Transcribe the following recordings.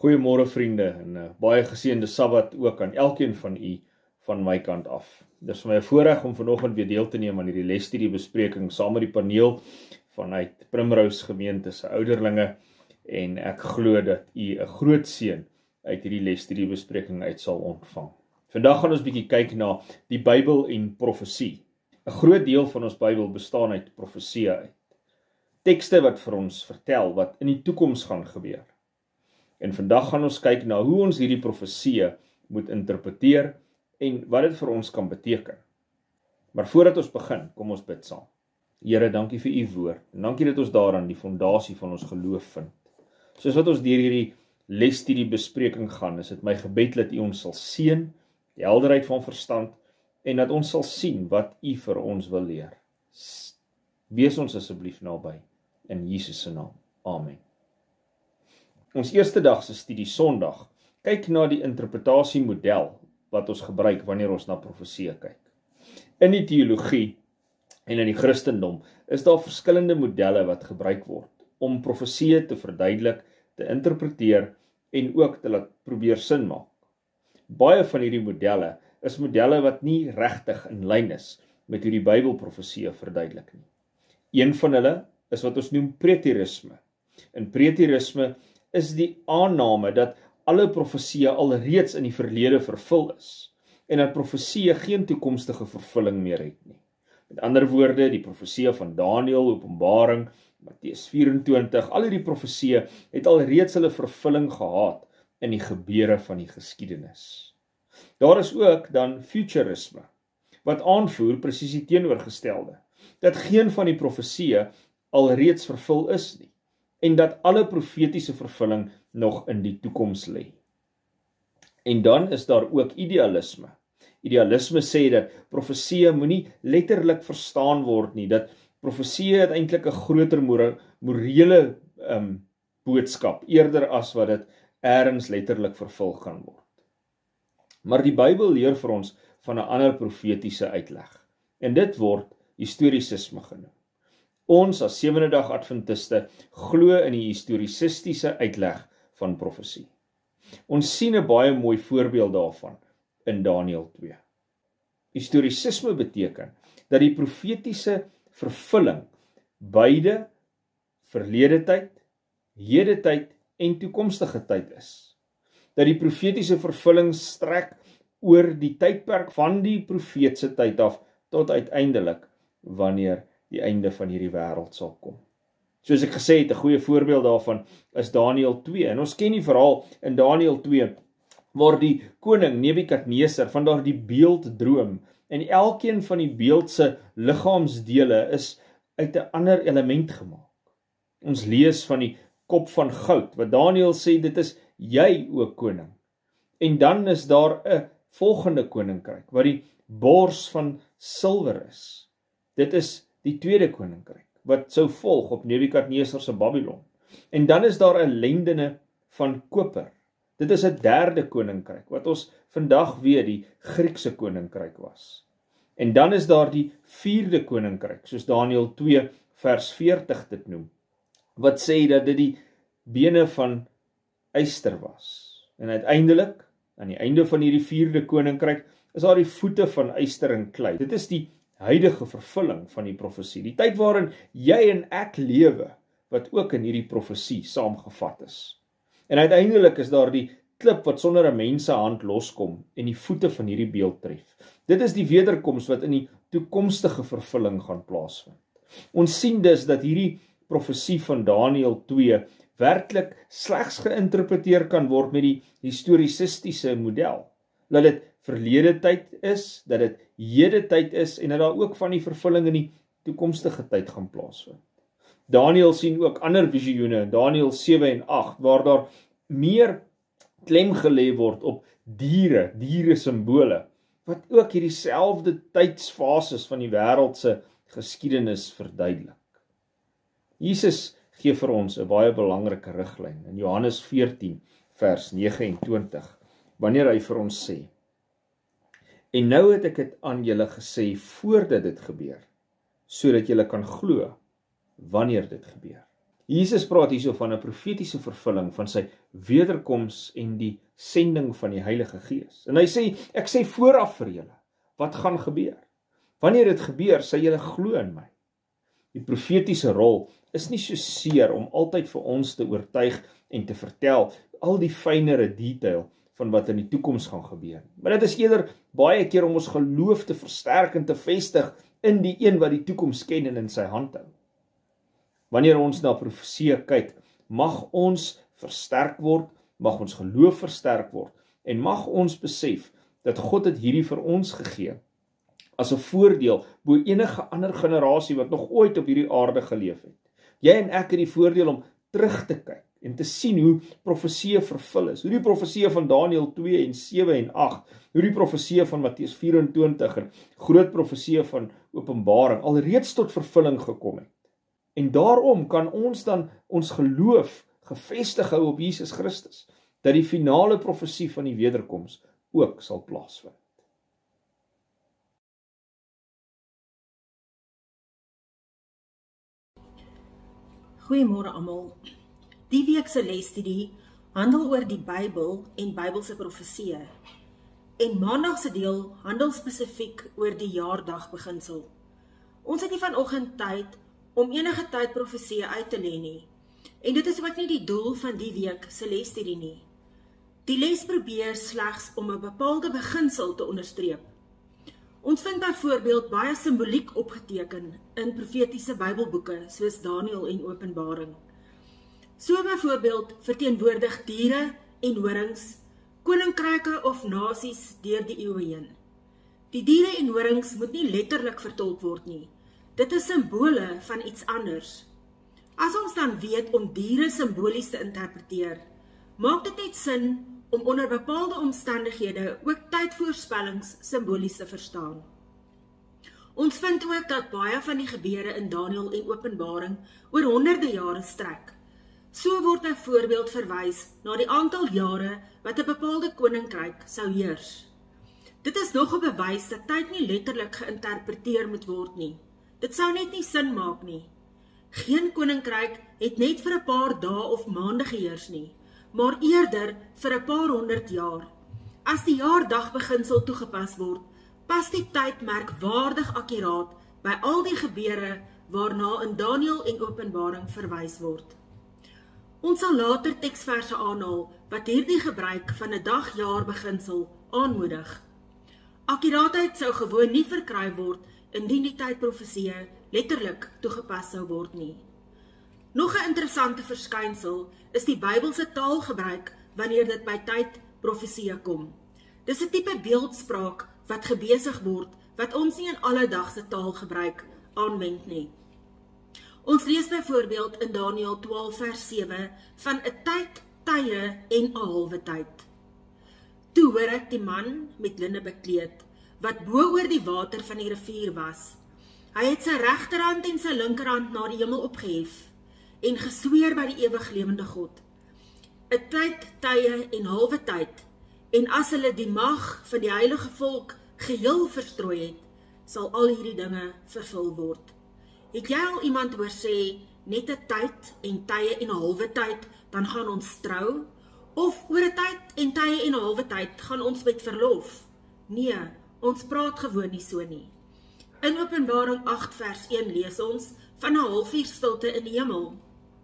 Goeiemôre vriende en baie geseënde Sabbat ook aan elkeen van u van my kant af. Dit is vir my 'n voorreg om vanoggend weer deel te neem aan hierdie lesstudiebespreking saam met die paneel vanuit Primrose Gemeente se ouderlinge en ek glo dat u 'n groot seën uit hierdie lesstudiebespreking uit sal ontvang. Vandag gaan ons bietjie kyk na die Bybel en profesie. 'n Groot deel van ons Bybel bestaan uit profeseë uit. Tekste wat vir ons vertel wat in die toekoms gaan gebeur. En vandag gaan ons kyk na hoe ons hierdie profeseë moet interpreteer en wat dit vir ons kan beteken. Maar voordat ons begin, kom ons bid saam. Here, dankie vir u woord en dankie dat ons daaraan die fondasie van ons geloof vind. Soos wat ons deur hierdie lesstudiebespreking gaan, is dit my gebed dat u ons sal seën, die helderheid van verstand en dat ons sal sien wat u vir ons wil leer. Wees ons asseblief naby in Jesus se naam. Amen. Ons eerste dag se studie Sondag kyk na die interpretasiemodel wat ons gebruik wanneer ons na profeseë kyk. In die teologie en in die Christendom is daar verskillende modelle wat gebruik word om profeseë te verduidelik, te interpreteer en ook te laat probeer sin maak. Baie van hierdie modelle is modelle wat nie regtig in lyn is met hoe die Bybel profeseë verduidelik nie. Een van hulle is wat ons noem preterisme. In preterisme is die aanname dat alle profeseë alreeds in die verlede vervul is en dat profeseë geen toekomstige vervulling meer het nie. Met ander woorde, die profeseë van Daniël, Openbaring, Matteus 24, al hierdie profeseë het alreeds hulle vervulling gehad in die gebeure van die geskiedenis. Daar is ook dan futurisme, wat aanvoer presies die teenoorgestelde, dat geen van die profeseë alreeds vervul is nie, en dat alle profetiese vervulling nog in die toekoms lê. En dan is daar ook idealisme. Idealisme sê dat profeseë moenie letterlik verstaan word nie, dat profeseë eintlik 'n groter morele boodskap, eerder as wat dit ergens letterlik vervul gaan word. Maar die Bybel leer vir ons van 'n ander profetiese uitleg, en dit word historisisme genoem. Ons as Sewende Dag Adventiste glo in die historisistiese uitleg van profesie. Ons sien 'n baie mooi voorbeeld daarvan in Daniël 2. Historisisme beteken dat die profetiese vervulling beide verlede tyd, hede tyd en toekomstige tyd is. Dat die profetiese vervulling strek oor die tydperk van die profeet se tyd af tot uiteindelik wanneer die einde van hierdie wêreld sal kom. Soos ek gesê het, 'n goeie voorbeeld daarvan is Daniël 2. En ons ken die verhaal in Daniël 2, waar die koning Nebukadneser van daardie beeld droom, en elkeen van die beeld se liggaamsdele is uit 'n ander element gemaak. Ons lees van die kop van goud, wat Daniël sê, dit is jy, o koning. En dan is daar 'n volgende koninkryk, wat die bors van silwer is. Dit is die tweede koninkryk, wat sou volg op Nebukadneser se Babylon. En dan is daar 'n lendene van koper. Dit is 'n derde koninkryk, wat ons vandag weet die Griekse koninkryk was. En dan is daar die vierde koninkryk, soos Daniël 2 vers 40 dit noem, wat sê dat dit die bene van yster was. En uiteindelik, aan die einde van hierdie vierde koninkryk, is daar die voete van yster en klei. Dit is die huidige vervulling van die profesie, die tyd waarin jy en ek lewe, wat ook in hierdie profesie saamgevat is. En uiteindelik is daar die klip wat sonder 'n mens se hand loskom en die voete van hierdie beeld tref. Dit is die wederkoms wat in die toekomstige vervulling gaan plaasvind. Ons sien dus dat hierdie profesie van Daniël 2 werklik slegs geïnterpreteer kan word met die historisistiese model. Dat dit verlede tyd is, dat dit hede tyd is en dat daar ook van die vervulling in die toekomstige tyd gaan plaasvind. Daniël sien ook ander visioene, Daniël 7 en 8, waar daar meer klem gelê word op diere simbole, wat ook hierdie selfde tydsfases van die wêreld se geskiedenis verduidelik. Jesus gee vir ons 'n baie belangrike riglyn in Johannes 14 vers 29, wanneer hy vir ons sê: En nou het ek dit aan julle gesê voordat dit gebeur, sodat julle kan glo wanneer dit gebeur. Jesus praat hierso van 'n profetiese vervulling van sy wederkoms en die sending van die Heilige Gees. En hy sê, ek sê vooraf vir julle, wat gaan gebeur? Wanneer dit gebeur, sal julle glo in my. Die profetiese rol is nie so seer om altyd vir ons te oortuig en te vertel al die fynere detail van wat in die toekoms gaan gebeur. Maar dit is eerder baie keer om ons geloof te versterk en te vestig in die een wat die toekoms ken en in sy hand hou. Wanneer ons na profesie kyk, mag ons versterk word, mag ons geloof versterk word en mag ons besef dat God het hierdie vir ons gegee as 'n voordeel bo enige ander generasie wat nog ooit op hierdie aarde geleef het. Jy en ek het die voordeel om terug te kyk en te sien hoe profesie vervul is, hoe die profesie van Daniël 2 en 7 en 8, hoe die profesie van Matteus 24 en groot profesie van Openbaring alreeds tot vervulling gekom het. En daarom kan ons dan ons geloof gefestig hou op Jesus Christus, dat die finale profesie van die wederkoms ook sal plaasvind. Goeiemôre almal. Die week se lesstudie handel oor die Bybel en Bybelse profesieë. En maandag se deel handel spesifiek oor die jaardagbeginsel. Ons het nie vanoggend tyd om enige tyd profesieë uit te lê nie. En dit is ook nie die doel van die week se lesstudie nie. Die les probeer slegs om 'n bepaalde beginsel te onderstreep. Ons vind byvoorbeeld baie simboliek opgeteken in profetiese Bybelboeke soos Daniël en Openbaring. So byvoorbeeld verteenwoordig diere en horings, koninkryke of nasies deur die eeue heen. Die diere en horings moet nie letterlik vertolk word nie. Dit is simbole van iets anders. As ons dan weet om diere simbolies te interpreteer, maak dit net sin om onder bepaalde omstandighede ook tydvoorspellings simbolies te verstaan. Ons vind ook dat baie van die gebeure in Daniël en Openbaring oor honderde jare strek. So word byvoorbeeld verwys na die aantal jare wat 'n bepaalde koninkryk sou heers. Dit is nog 'n bewys dat tyd nie letterlik geïnterpreteer moet word nie. Dit sou net nie sin maak nie. Geen koninkryk het net vir 'n paar dae of maande geheers nie, maar eerder vir 'n paar honderd jaar. As die jaardagbeginsel toegepas word, pas die tyd merkwaardig akkuraat by al die gebeure waarna in Daniël en Openbaring verwys word. Ons sal later teksverse aanhaal wat hierdie gebruik van 'n dag-jaar-beginsel aanmoedig. Akkuraatheid sou gewoon nie verkry word indien die tydprofesieë letterlik toegepas sou word nie. Nog 'n interessante verskynsel is die Bybelse taalgebruik wanneer dit by tydprofesieë kom. Dis 'n tipe beeldspraak wat gebesig word wat ons nie in alledagse taalgebruik aanwend nie. Ons lees byvoorbeeld in Daniël 12 vers 7 van 'n tyd, tye en 'n halwe tyd. Toe hoor ek die man met linne bekleed, wat bo oor die water van die rivier was. Hy het sy regterhand en sy linkerhand na die hemel opgehef en gesweer by die ewig lewende God. 'n Tyd, tye en halwe tyd, en as hulle die mag van die heilige volk geheel verstrooi het, sal al hierdie dinge vervul word. Het jy al iemand hoor sê, net 'n tyd en tye en 'n halwe tyd, dan gaan ons trou? Of oor 'n tyd en tye en 'n halwe tyd gaan ons met verlof? Nee, ons praat gewoon nie so nie. In Openbaring 8 vers 1 lees ons van 'n halfuur stilte in die hemel.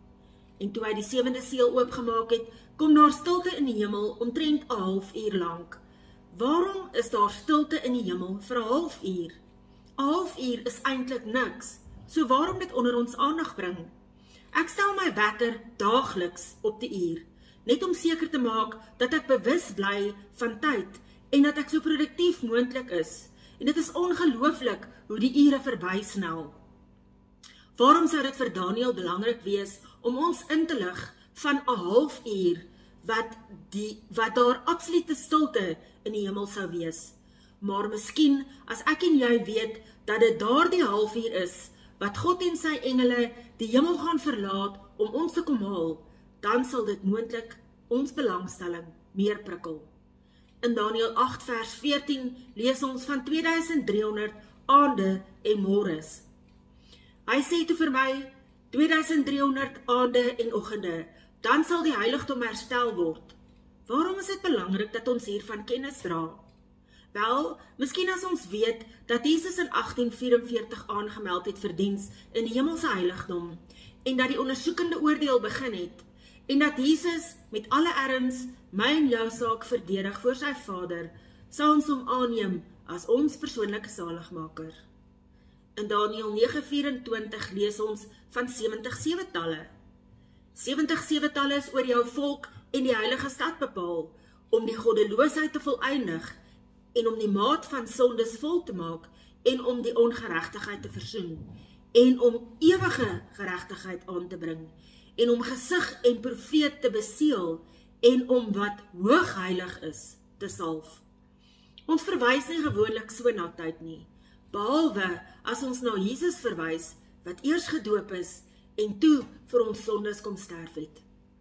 En toe hy die 7de seël oopgemaak het, kom daar stilte in die hemel omtrent 'n halfuur lank. Waarom is daar stilte in die hemel vir 'n halfuur? 'n Halfuur is eintlik niks, so waarom dit onder ons aandag bring? Ek stel my wekker daagliks op die uur, net om seker te maak dat ek bewus bly van tyd en dat ek so produktief moontlik is. En dit is ongelooflik hoe die ure verbysnel. Waarom sou dit vir Daniël belangrik wees om ons in te lig van 'n halfuur wat daar absolute stilte in die hemel sou wees? Maar miskien as ek en jy weet dat dit daardie halfuur is wat God en sy engele die hemel gaan verlaat om ons te kom haal, dan sal dit moontlik ons belangstelling meer prikkel. In Daniël 8 vers 14 lees ons van 2300 aande en môres. Hy sê toe vir my, 2300 aande en oggende, dan sal die heiligdom herstel word. Waarom is dit belangrik dat ons hiervan kennis dra? Wel, miskien as ons weet dat Jesus in 1844 aangemeld het vir diens in die hemelse heiligdom en dat die ondersoekende oordeel begin het en dat Jesus met alle erns my en jou saak verdedig voor sy Vader, sal ons hom aanneem as ons persoonlike saligmaker. In Daniël 9:24 lees ons van 70 7-talle. 70 7-talle is oor jou volk en die heilige stad bepaal, om die goddeloosheid te voleindig en om die maat van sondes vol te maak en om die ongeregtigheid te versoen en om ewige geregtigheid aan te bring en om gesig en profeet te beseël en om wat hoogheilig is te salf. Ons verwys nie gewoonlik so na tyd nie, behalwe as ons na Jesus verwys wat eers gedoop is en toe vir ons sondes kom sterf het.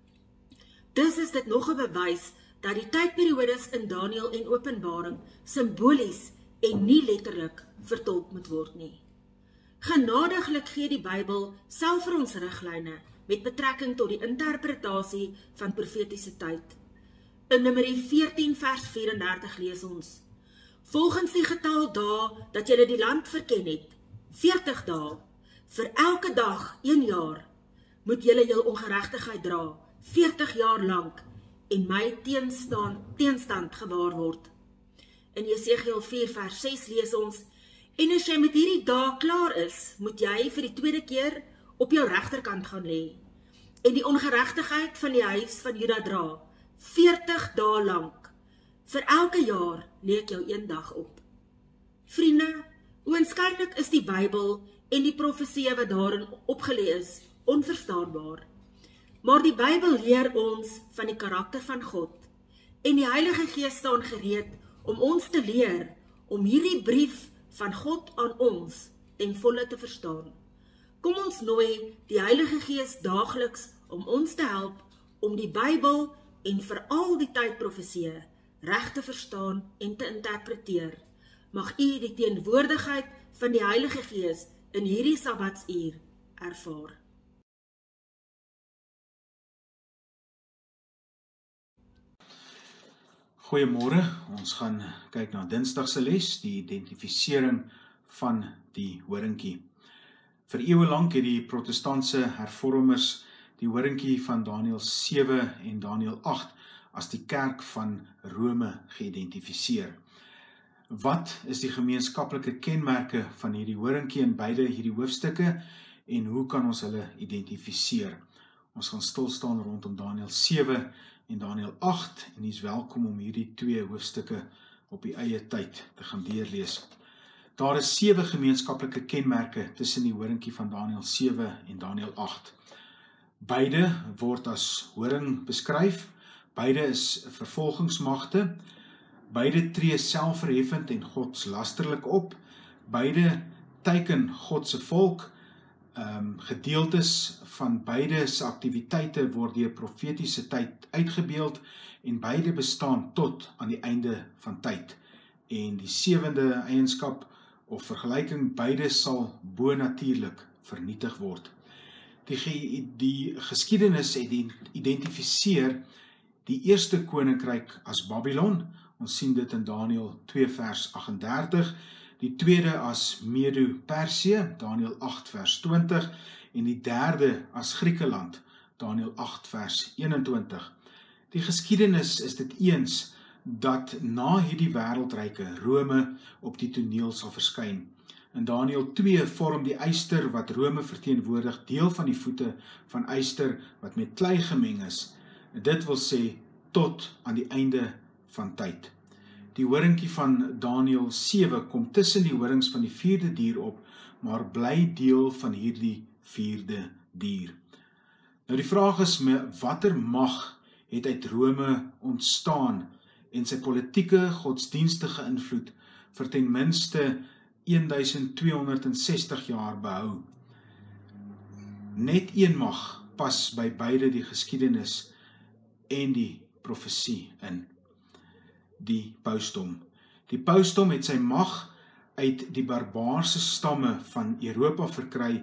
Dus is dit nog 'n bewys dat die tydperiodes in Daniël en Openbaring simbolies en nie letterlik vertolk moet word nie. Genadiglik gee die Bybel self vir ons riglyne met betrekking tot die interpretasie van profetiese tyd. In Numeri 14 vers 34 lees ons: Volgens die getal dae dat julle die land verken het, 40 dae, vir elke dag 1 jaar, moet julle jul ongeregtigheid dra, 40 jaar lank, en my teenstand gewaar word. In Jesegiel 4 vers 6 lees ons: En as jy met hierdie dae klaar is, moet jy vir die tweede keer op jou regterkant gaan lê, en die ongeregtigheid van die huis van Juda dra, 40 dae lank. Vir elke jaar lê ek jou 1 dag op. Vriende, oënskynlik is die Bybel en die profeseë wat daarin opgelê is, onverstaanbaar. Maar die Bybel leer ons van die karakter van God, en die Heilige Gees staan gereed om ons te leer om hierdie brief van God aan ons ten volle te verstaan. Kom ons nooi die Heilige Gees daagliks om ons te help om die Bybel en veral die tydprofeseë reg te verstaan en te interpreteer. Mag u die teenwoordigheid van die Heilige Gees in hierdie Sabbatsuur ervaar. Goeiemôre, ons gaan kyk na Dinsdag se les, die identifisering van die horingkie. Vir eeue lank het die protestantse hervormers die horingkie van Daniël 7 en Daniël 8 as die kerk van Rome geïdentifiseer. Wat is die gemeenskaplike kenmerke van hierdie horingkie in beide hierdie hoofstukke en hoe kan ons hulle identifiseer? Ons gaan stil staan rondom Daniël 7 en Daniël 8 en u is welkom om hierdie 2 hoofstukke op die eie tyd te gaan deurlees. Daar is 7 gemeenskaplike kenmerke tussen die horingkie van Daniël 7 en Daniël 8. Beide word as horing beskryf, beide is vervolgingsmagte, beide tree selfverheffend en godslasterlik op, beide teiken God se volk, gedeeltes van beide se aktiwiteite word deur profetiese tyd uitgebeeld en beide bestaan tot aan die einde van tyd. En die 7de eienskap of vergelyking, beide sal bonatuurlik vernietig word. Die geskiedenis identifiseer die eerste koninkryk as Babylon. Ons sien dit in Daniël 2 vers 38, die tweede as Medo-Persië, Daniël 8 vers 20, en die derde as Griekeland, Daniël 8 vers 21. Die geskiedenis is dit eens dat na hierdie wêreldryke Rome op die toneel sal verskyn. In Daniël 2 vorm die yster wat Rome verteenwoordig deel van die voete van yster wat met klei gemeng is. Dit wil sê tot aan die einde van tyd. Die horingkie van Daniël 7 kom tussen die horings van die 4de dier op, maar bly deel van hierdie 4de dier. Nou die vraag is, watter mag het uit Rome ontstaan en sy politieke, godsdienstige invloed vir ten minste 1260 jaar behou. Net een mag pas by beide die geskiedenis en die profesie in. Die pausdom. Die pausdom het sy mag uit die barbaarse stamme van Europa verkry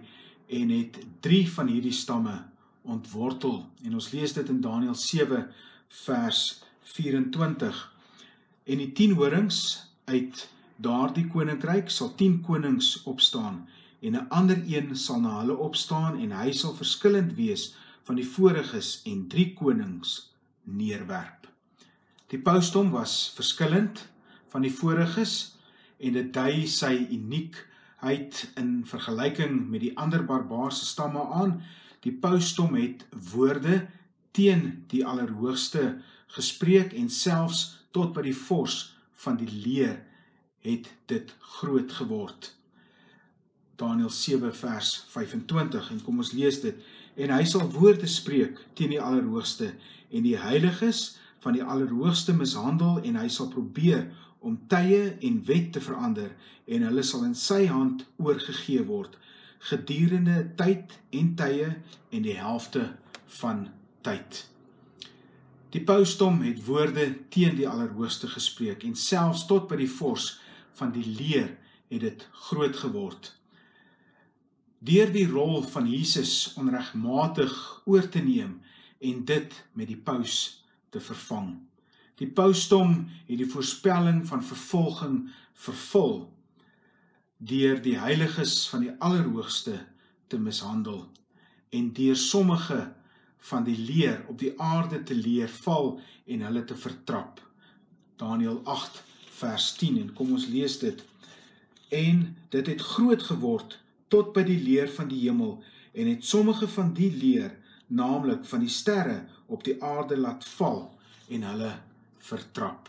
en het 3 van hierdie stamme ontwortel. En ons lees dit in Daniël 7 vers 24. En die 10 horings uit daardie koninkryk sal 10 konings opstaan, en 'n ander een sal na hulle opstaan, en hy sal verskillend wees van die voriges en 3 konings neerwerp. Die pausdom was verskillend van die voriges, en dit dui sy uniekheid in vergelyking met die ander barbaarse stamme aan. Die pausdom het woorde teen die Allerhoogste gespreek, en selfs tot by die vors van die leer het dit groot geword. Daniël 7 vers 25, en kom ons lees dit. En hy sal woorde spreek teen die Allerhoogste, en die heiliges van die Allerhoogste mishandel, en hy sal probeer om tye en wet te verander, en hulle sal in sy hand oorgegee word, gedurende tyd en tye en die helfte van tyd. Die pausdom het woorde teen die Allerhoogste gespreek, en selfs tot by die vors van die leer het dit groot geword. Deur die rol van Jesus onregmatig oor te neem en dit met die paus te vervang. Die pausdom het die voorspelling van vervolging vervul deur die heiliges van die Allerhoogste te mishandel en deur sommige van die leer op die aarde te leer val en hulle te vertrap. Daniël 8 vers 10, en kom ons lees dit. En dit het groot geword tot by die leer van die hemel, en het sommige van die leer, naamlik van die sterre, op die aarde laat val en hulle vertrap.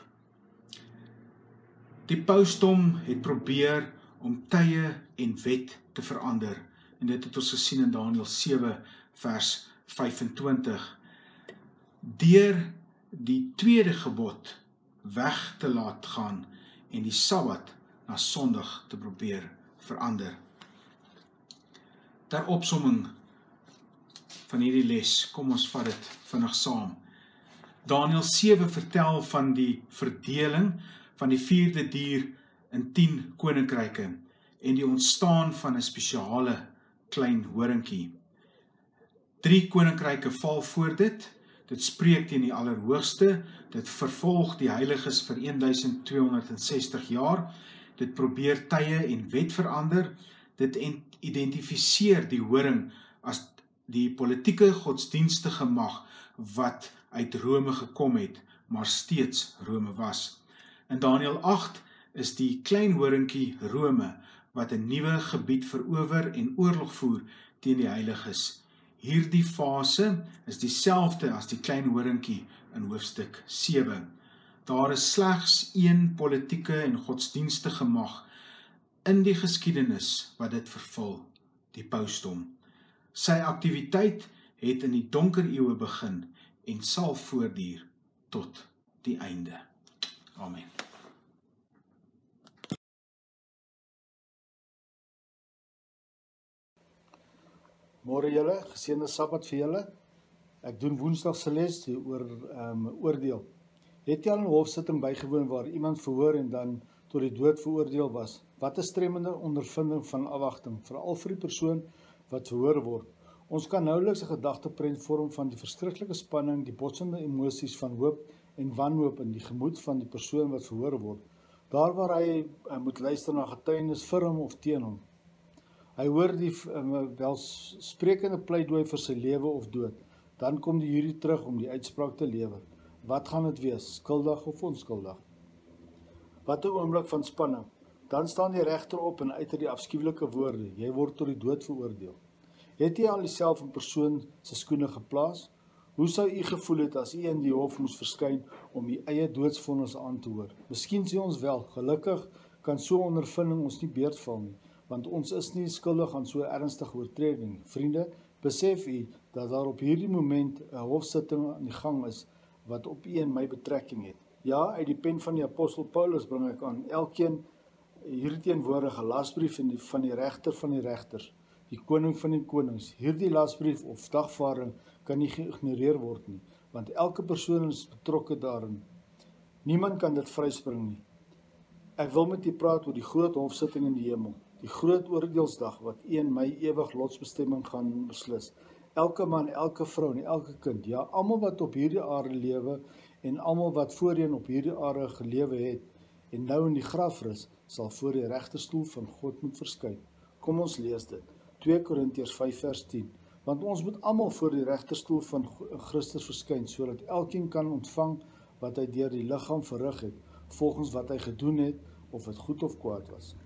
Die pausdom het probeer om tye en wet te verander, en dit het ons gesien in Daniël 7 vers 25. Deur die tweede gebod weg te laat gaan en die Sabbat na Sondag te probeer verander. Ter opsomming van hierdie les, kom ons vat dit vinnig saam. Daniël 7 vertel van die verdeling van die 4de dier in 10 koninkryke en die ontstaan van 'n spesiale klein horingkie. 3 koninkryke val voor dit. Dit spreek teen die Allerhoogste, dit vervolg die heiliges vir 1260 jaar, dit probeer tye en wet verander, dit identifiseer die horing as die politieke godsdienstige mag wat uit Rome gekom het, maar steeds Rome was. In Daniël 8 is die klein horingkie Rome, wat 'n nuwe gebied verower en oorlog voer teen die heiliges. Hierdie fase is dieselfde as die klein horingkie in hoofstuk 7. Daar is slegs een politieke en godsdienstige mag in die geskiedenis wat dit vervul, die pausdom. Sy aktiwiteit het in die donker eeue begin en sal voortduur tot die einde. Amen. Môre julle, geseënde Sabbat vir julle. Ek doen Woensdag se les oor oordeel. Het jy al 'n hofsitting bygewoon waar iemand verhoor en dan tot die dood veroordeel was? Wat 'n stremmende ondervinding van afwagting, veral vir die persoon wat verhoor word. Ons kan nouweliks 'n gedagteprent vorm van die verskriklike spanning, die botsende emosies van hoop en wanhoop in die gemoed van die persoon wat verhoor word. Daar waar hy moet luister na getuienis vir hom of teen hom. Hy hoor die welsprekende pleidooi vir sy lewe of dood. Dan kom die jury terug om die uitspraak te lewer. Wat gaan dit wees, skuldig of onskuldig? Wat 'n oomblik van spanning. Dan staan die regter op en uiter die afskuwelike woorde. Jy word tot die dood veroordeel. Het jy al jouself in persoon se skoene geplaas? Hoe sou u gevoel het as u in die hof moes verskyn om u eie doodsvonnis aan te hoor? Miskien sê ons wel, gelukkig kan so 'n ondervinding ons nie beurtval nie, want ons is nie skuldig aan so 'n ernstige oortreding. Vriende, besef u dat daar op hierdie moment 'n hofsitting aan die gang is wat op u en my betrekking het. Ja, uit die pen van die apostel Paulus bring ek aan elkeen hierdie teenwoordige lasbrief van die regter van die regters, die koning van die konings. Hierdie lasbrief of dagvaarding kan nie geïgnoreer word nie, want elke persoon is betrokke daarin. Niemand kan dit vryspring nie. Ek wil met u praat oor die groot hofsitting in die hemel. die groot oordeelsdag wat U en my ewig lotsbestemming gaan beslis. Elke man, elke vrou en elke kind, ja, almal wat op hierdie aarde lewe en almal wat voorheen op hierdie aarde gelewe het en nou in die graf is, sal voor die regterstoel van God moet verskyn. Kom ons lees dit. 2 Korintiërs 5 vers 10. Want ons moet almal voor die regterstoel van Christus verskyn, sodat elkeen kan ontvang wat hy deur die liggaam verrig het, volgens wat hy gedoen het, of dit goed of kwaad was.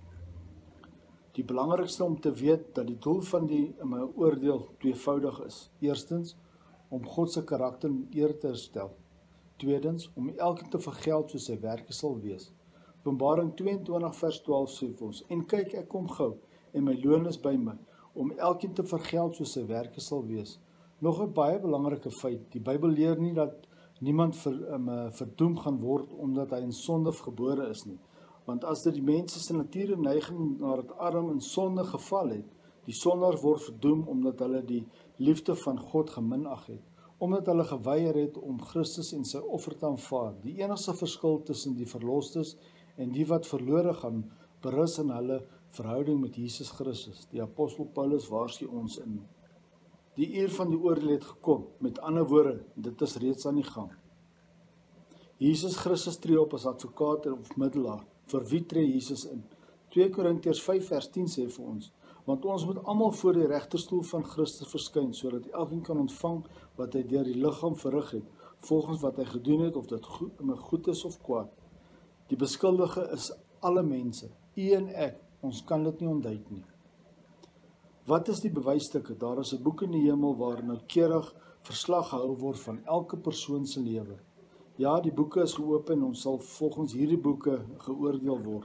Die belangrikste om te weet dat die doel van die oordeel tweevoudig is. Eerstens, om God se karakter in eer te herstel. Tweedens, om elkeen te vergeld soos sy werke sal wees. Openbaring 22 vers 12 sê vir ons, en kyk, ek kom gou, en my loon is by my, om elkeen te vergeld soos sy werke sal wees. Nog 'n baie belangrike feit, die Bybel leer nie dat niemand verdoem gaan word omdat hy in sonde gebore is nie. Want as dit die mense se natuurlike neiging nadat Adam in sonde geval het, die sondaar word verdoem omdat hulle die liefde van God geminag het, omdat hulle geweier het om Christus en sy offer te aanvaar. Die enigste verskil tussen die verlostes en die wat verlore gaan, berus in hulle verhouding met Jesus Christus. Die apostel Paulus waarsku ons in. Die uur van die oordeel het gekom, met ander woorde, dit is reeds aan die gang. Jesus Christus tree op as advokaat of middelaar. Vir wie tree Jesus in? 2 Korintiërs 5 vers 10 sê vir ons, want ons moet almal voor die regterstoel van Christus verskyn, sodat elkeen kan ontvang wat hy deur die liggaam verrig het, volgens wat hy gedoen het, of dit goed is of kwaad. Die beskuldige is alle mense, u en ek, ons kan dit nie ontduik nie. Wat is die bewysstukke? Daar is 'n boek in die hemel waar noukeurig verslag gehou word van elke persoon se lewe. Ja, die boeke is geopen en ons sal volgens hierdie boeke geoordeel word.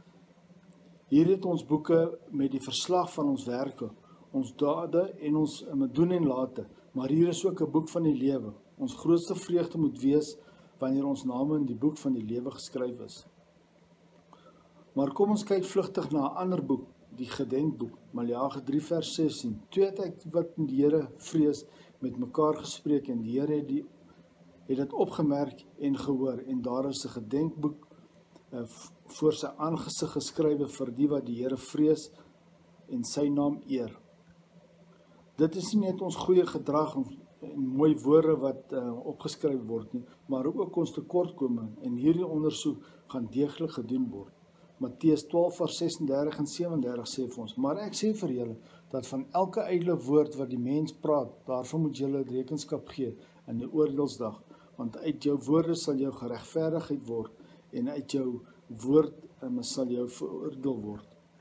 Hier het ons boeke met die verslag van ons werke, ons dade en ons doen en late, maar hier is ook 'n boek van die lewe. Ons grootste vreugde moet wees wanneer ons name in die boek van die lewe geskryf is. Maar kom ons kyk vlugtig na 'n ander boek, die gedenkboek, Maleagi 3 vers 16. Toe het ek wat die Here vrees met mekaar gespreek en die Here het dit opgemerk en gehoor, en daar is 'n gedenkboek voor sy aangesig geskrywe vir die wat die Here vrees en sy naam eer. Dit is nie net ons goeie gedrag en mooi woorde wat opgeskryf word nie, maar ook ons tekortkoming, en hierdie ondersoek gaan deeglik gedoen word. Matteus 12 vers 36 en 37 sê vir ons, maar ek sê vir julle, dat van elke ydelle woord wat die mens praat, daarvan moet julle rekenskap gee in die oordeelsdag, want uit jou woorde sal jou geregverdigheid word, en uit jou woord sal jou veroordeel word.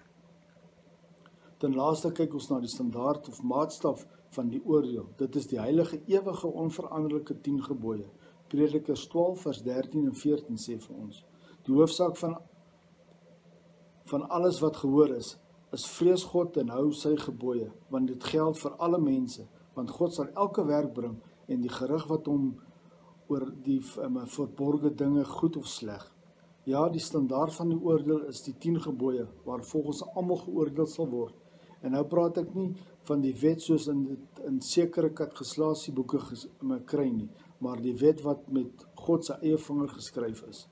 Ten laaste kyk ons na die standaard of maatstaf van die oordeel. Dit is die heilige, ewige, onveranderlike 10 gebooie. Predikers 12 vers 13 en 14 sê vir ons, die hoofsaak van alles wat gehoor is vrees God en hou sy gebooie, want dit geld vir alle mense, want God sal elke werk bring en die gerig wat hom oor die verborgde dinge goed of sleg. Ja, die standaard van die oordeel is die 10 gebooie, waar volgens almal geoordeel sal word. En nou praat ek nie van die wet soos in sekere kategorisasieboeke kry nie, maar die wet wat met God se eie vinger geskryf is.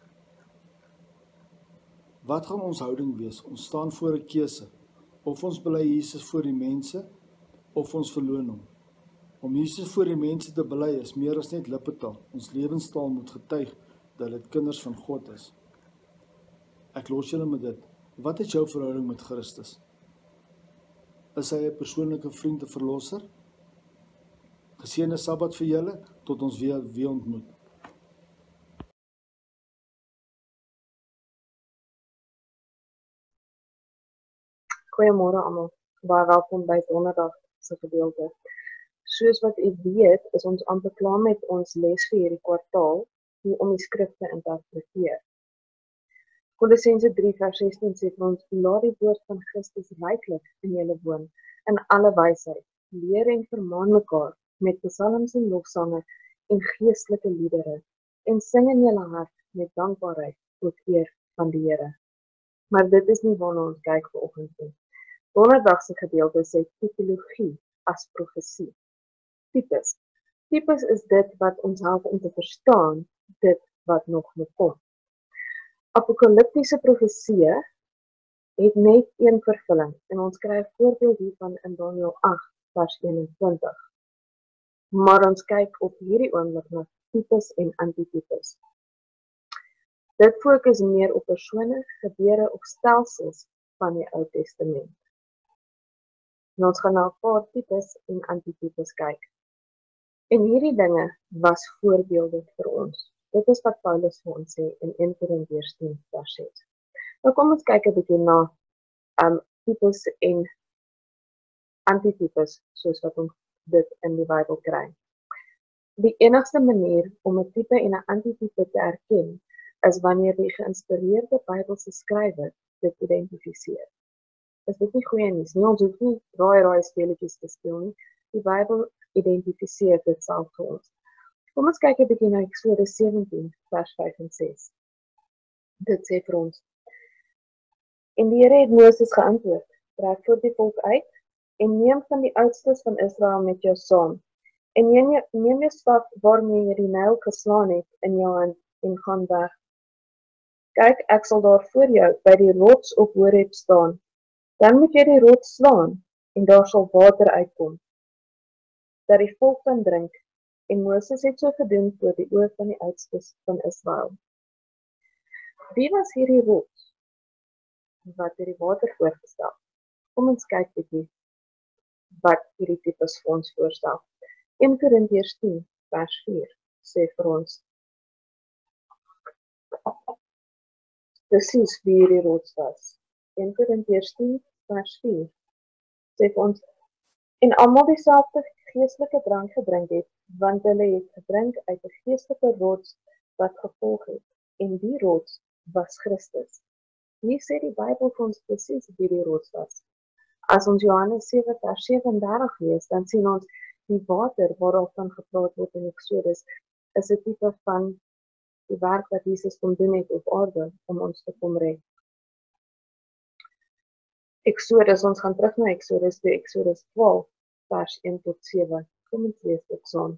Wat gaan ons houding wees? Ons staan voor 'n keuse. Of ons bely Jesus voor die mense, of ons verloon hom. Om Jesus voor die mense te bely is meer as net lippetaal. Ons lewenstaal moet getuig dat dit kinders van God is. Ek los julle met dit. Wat is jou verhouding met Christus? Is hy 'n persoonlike vriend en verlosser? Geseënde Sabbat vir julle, tot ons weer ontmoet. Goeiemôre almal, baie welkom by Donderdag se gedeelte. Soos wat u weet, is ons amper klaar met ons les vir hierdie kwartaal, hoe om die skrif te interpreteer. Kolossense 3 vers 16 sê vir ons, laat die woord van Christus ryklik in julle woon, in alle wysheid, leer en vermaan mekaar met psalms en lofsange en geestelike liedere, en sing in julle hart met dankbaarheid tot eer van die Here. Maar dit is nie waarna ons kyk vanoggend nie. Donderdag se gedeelte sê tipologie as profesie. Tipes is dit wat ons help om te verstaan dit wat nog moet kom. Apokaliptiese profesieë het net een vervulling en ons kry 'n voorbeeld hiervan in Daniël 8 vers 21. Maar ons kyk op hierdie oomblik na tipes en antitipes. Dit fokus meer op persone, gebeure of stelsels van die Ou Testament. En ons gaan na 'n paar tipes en antitipes kyk. En hierdie dinge was voorbeelde vir ons. Dit is wat Paulus vir ons sê in 1 Korintiërs 10 vers 6. Nou kom ons kyk 'n bietjie na tipes en antitipes soos wat ons dit in die Bybel kry. Die enigste manier om 'n tipe en 'n antitipe te erken is wanneer die geïnspireerde Bybelse skrywer dit identifiseer. Is dit nie goeie nuus nie? Ons hoef nie raai speletjies te speel nie. Die Bybel identifiseer dit self vir ons. Kom ons kyk 'n bietjie na Eksodus 17 vers 5 en 6. Dit sê vir ons: En die Here het Moses geantwoord: Trek voor die volk uit en neem van die oudstes van Israel met jou saam. En neem jou staf waarmee jy die Nyl geslaan het in jou hand en gaan weg. Kyk, ek sal daar voor jou by die rots op Horeb staan. Dan moet jy die rots slaan en daar sal water uitkom, dat die volk kan drink. En Moses het so gedoen voor die oë van die oudstes van Israel. Wie was hierdie rots wat hierdie water voorgestel? Kom ons kyk bietjie wat hierdie tipes vir ons voorstel. 1 Korintiërs 10 vers 4 sê vir ons presies wie hierdie rots was. 1 Korintiërs 10 vers 4 sê vir ons: En almal dieselfde geestelike drank gedrink het, want hulle het gedrink uit 'n geestelike rots wat gevolg het, en die rots was Christus. Hier sê die Bybel vir ons presies wie die rots was. As ons Johannes 7 vers 37 lees, dan sien ons die water waarvan gepraat word in Eksodus is 'n tipe van die werk wat Jesus kom doen het op aarde om ons te kom red. Eksodus, ons gaan terug na Eksodus 12 vers 1 tot 7. Kom ons lees dit saam.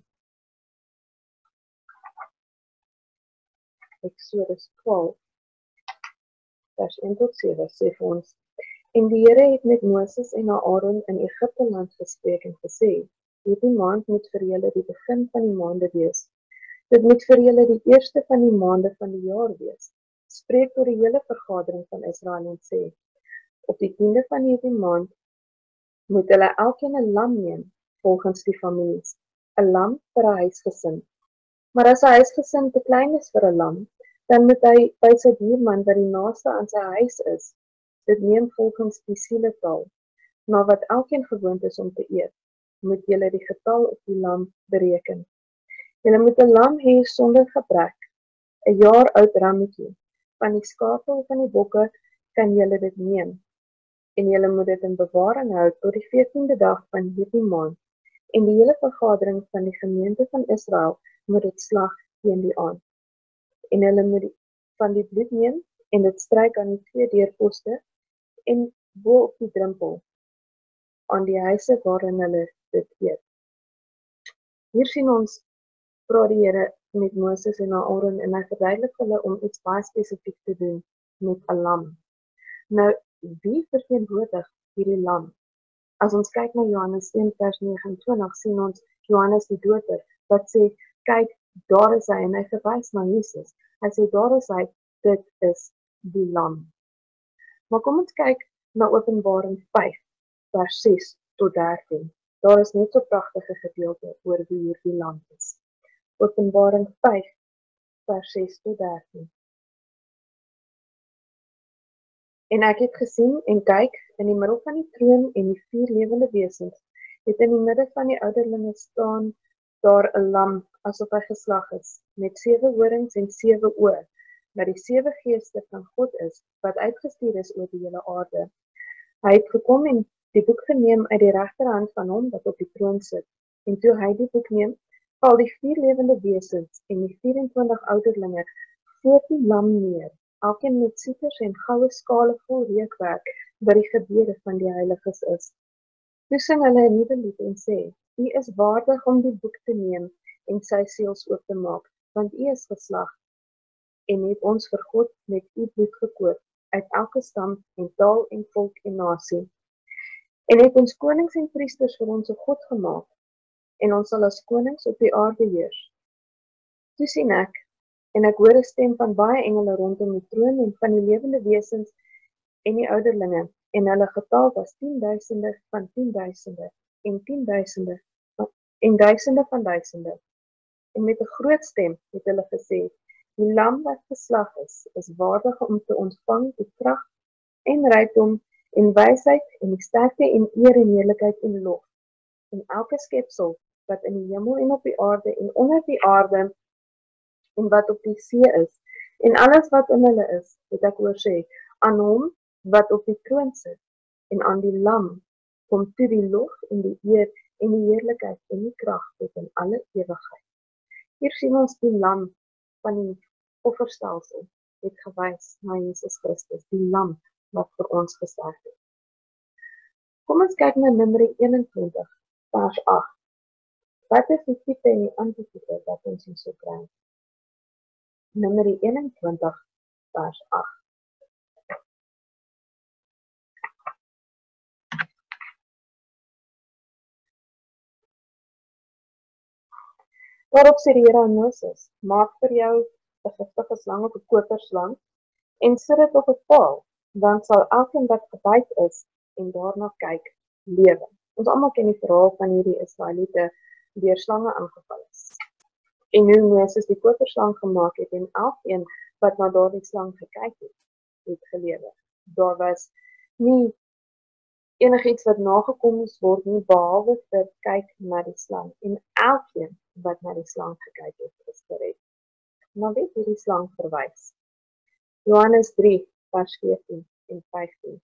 Eksodus 12 vers 1 tot 7 sê vir ons: En die Here het met Moses en Aaron in Egipte land gespreek en gesê: Hierdie maand moet vir julle die begin van die maande wees. Dit moet vir julle die eerste van die maande van die jaar wees. Spreek tot die hele vergadering van Israel en sê: Op die 10de van hierdie maand moet hulle elkeen 'n lam neem volgens die families, 'n lam vir 'n huisgesin. Maar as 'n huisgesin te klein is vir 'n lam, dan moet hy by sy buurman wat die naaste aan sy huis is, dit neem volgens die sieletaal, na wat elkeen gewoond is om te eet, moet julle die getal op die lam bereken. Julle moet 'n lam hê sonder gebrek, 'n jaar oud rammetjie. Van die skape of van die bokke kan julle dit neem, en julle moet dit in bewaring hou tot die 14de dag van hierdie maand, en die hele vergadering van die gemeente van Israel moet dit slag teen die aand. En hulle moet van die bloed neem en dit stryk aan die 2 deurposte en bo op die drempel aan die huise waarin hulle dit eet. Hier sien ons praat die Here met Moses en Aaron en hy verduidelik hulle om iets baie spesifiek te doen met 'n lam. Nou, wie verteenwoordig hierdie lam? As ons kyk na Johannes 1 vers 29, sien ons Johannes die Doper, wat sê, kyk, daar is hy, en hy verwys na Jesus. Hy sê, daar is hy, dit is die lam. Maar kom ons kyk na Openbaring 5, vers 6 tot 13. Daar is net so pragtige gedeelte oor wie hierdie lam is. Openbaring 5, vers 6 tot 13. En ek het gesien en kyk, in die middel van die troon en die 4 lewende wesens, het in die midde van die ouderlinge staan daar 'n lam, asof hy geslag is, met 7 horings en 7 oë, dat die 7 geeste van God is, wat uitgestuur is oor die hele aarde. Hy het gekom en die boek geneem uit die regterhand van hom wat op die troon sit. En toe hy die boek neem, val die 4 lewende wesens en die 24 ouderlinge voor die lam neer, elkeen met sieters en goue skale vol reukwerk, wat die gebede van die heiliges is. Toe sing hulle 'n nuwe lied en sê: U is waardig om die boek te neem en sy seels oop te maak, want u is geslag en het ons vir God met u bloed gekoop uit elke stam en taal en volk en nasie. En het ons konings en priesters vir ons God gemaak, en ons sal as konings op die aarde heers. Toe sien ek, en ek hoor 'n stem van baie engele rondom die troon en van die lewende wesens en die ouderlinge, en hulle getal was 10.000 van 10.000 en 10.000 en duisende van duisende. En met 'n groot stem het hulle gesê, die lam wat geslag is waardig om te ontvang die krag en rykdom en wysheid en die sterkte en eer en heerlikheid en lof. En elke skepsel wat in die hemel en op die aarde en onder die aarde en wat op die see is, en alles wat in hulle is, het ek hoor sê, aan hom wat op die troon sit, en aan die lam, kom toe die lof en die eer en die heerlikheid en die krag tot in alle ewigheid. Hier sien ons die lam van die offerstelsel, het gewys na Jesus Christus, die lam wat vir ons gesterf het. Kom ons kyk na Numeri 21, vers 8. Wat is die tipe en die antitype wat ons hier so kry? Numeri 21, vers 8. Daarop sê die Here aan Moses, maak vir jou 'n giftige slang of 'n koperslang en sit dit op 'n paal, dan sal elkeen wat gebyt is en daarna kyk, lewe. Ons almal ken die verhaal van hierdie Israeliete deur slange aangeval is. En hoe Moses die koperslang gemaak het en elkeen wat na daardie slang gekyk het gelewe. Daar was nie enigiets wat nagekom moes word nie, behalwe vir kyk na die slang. En elkeen wat na die slang gekyk het, is gered. Maar weet hierdie slang verwys? Johannes 3, vers 14 en 15.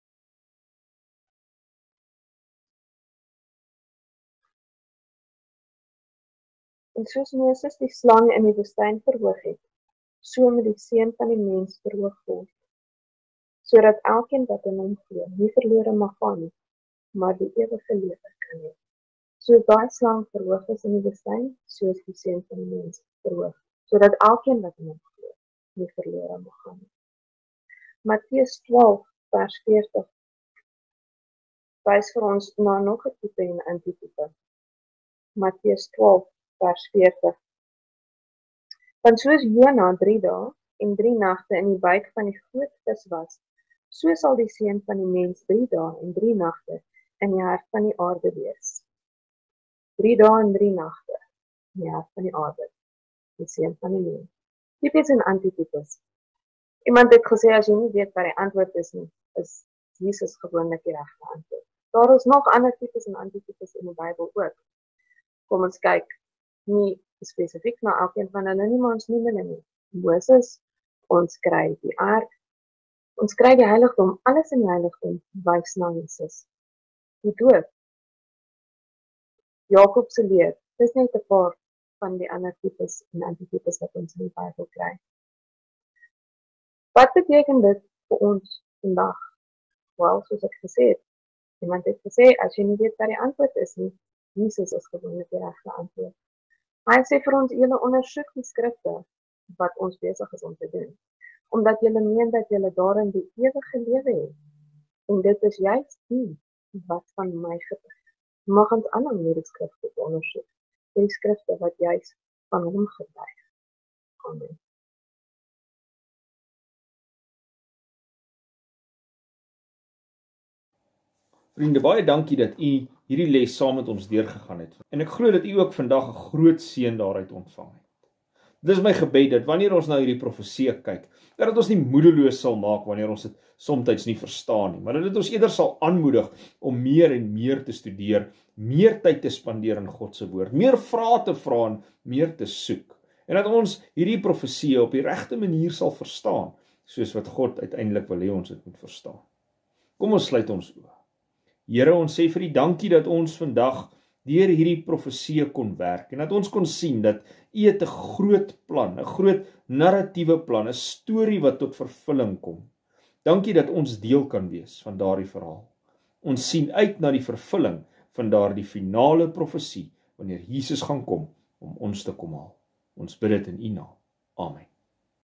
En soos Moses die slang in die woestyn verhoog het, so moet die seun van die mens verhoog word, sodat elkeen wat in hom glo, nie verlore mag gaan nie, maar die ewige lewe kan hê. Soos daai slang verhoog is in die woestyn, so is die seun van die mens verhoog, sodat elkeen wat in hom glo, nie verlore mag gaan nie. Matteus 12, vers 40 wys vir ons na nog 'n tipe en antitype. Matteus 12, vers 40. Want soos Jona 3 dae en 3 nagte in die buik van die groot vis was, so sal die seun van die mens 3 dae en 3 nagte in die hart van die aarde wees. 3 dae en 3 nagte in die hart van die aarde, die seun van die mens. Tipes en antitypes. Iemand het gesê, as jy nie weet wat die antwoord is nie, is Jesus gewoonlik die regte antwoord. Daar is nog ander tipes en antitypes in die Bybel ook. Kom ons kyk, nie spesifiek na elkeen van hulle nie, maar ons noem hulle nie. Moses, ons kry die ark, ons kry die heiligdom, alles in die heiligdom wys na Jesus. Die dood, Jakob se leer, dis net 'n paar van die ander tipes en antitypes wat ons in die Bybel kry. Wat beteken dit vir ons vandag? Wel, soos ek gesê het, iemand het gesê, as jy nie weet wat die antwoord is nie, Jesus is gewoonlik die regte antwoord. Hy sê vir ons, julle ondersoek die skrifte wat ons besig is om te doen, omdat julle meen dat julle daarin die ewige lewe het. En dit is juist die wat van my getuig. Mag ons almal hierdie skrifte ondersoek, die skrifte wat juist van hom getuig. Amen. Vriende, baie dankie dat u hierdie les saam met ons deurgegaan het. En ek glo dat u ook vandag 'n groot seën daaruit ontvang het. Dit is my gebed dat wanneer ons na hierdie profeseë kyk, dat ons nie moedeloos sal maak wanneer ons dit soms nie verstaan nie, maar dat dit ons eerder sal aanmoedig om meer en meer te studeer, meer tyd te spandeer in God se woord, meer vrae te vra en meer te soek. En dat ons hierdie profeseë op die regte manier sal verstaan, soos wat God uiteindelik wil hê ons dit moet verstaan. Kom ons sluit ons oë. Here, ons sê vir U dankie dat ons vandag deur hierdie profeseë kon werk en dat ons kon sien dat U het 'n groot plan, 'n groot narratiewe plan, 'n storie wat tot vervulling kom. Dankie dat ons deel kan wees van daardie verhaal. Ons sien uit na die vervulling van daardie finale profesie wanneer Jesus gaan kom om ons te kom haal. Ons bid dit in U naam. Amen.